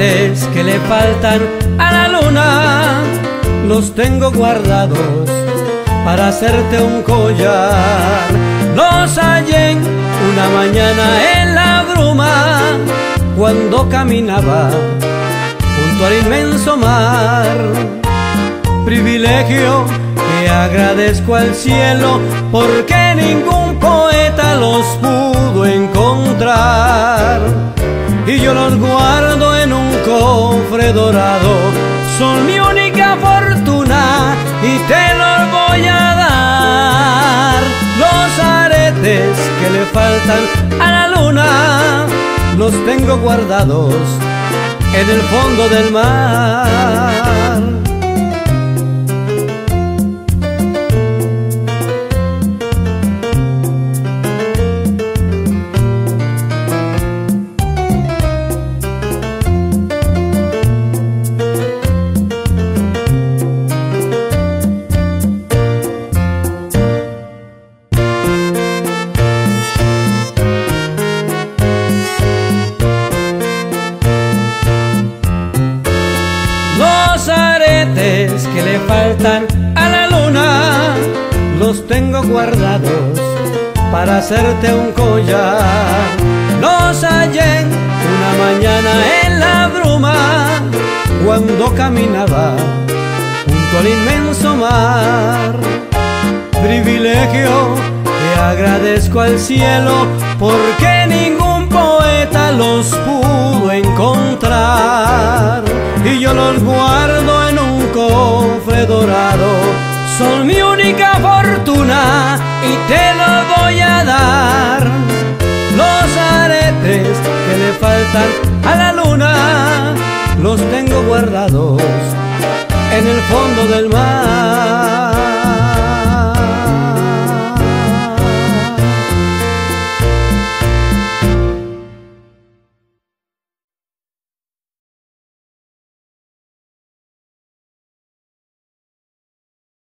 aretes que le faltan a la luna los tengo guardados para hacerte un collar. Los hallé una mañana en la bruma cuando caminaba junto al inmenso mar. Privilegio que agradezco al cielo porque ningún poeta los pudo encontrar. Y yo los guardo en un cofre dorado, son mi única fortuna y te los voy a dar. Los aretes que le faltan a la luna los tengo guardados en el fondo del mar. Los aretes que le faltan a la luna los tengo guardados para hacerte un collar. Los hallé una mañana en la bruma cuando caminaba junto al inmenso mar. Privilegio que agradezco al cielo porque ningún poeta los pudo encontrar. Y yo los guardo en un cofre dorado, son mi única fortuna y te los voy a dar. Los aretes que le faltan a la luna los tengo guardados en el fondo del mar.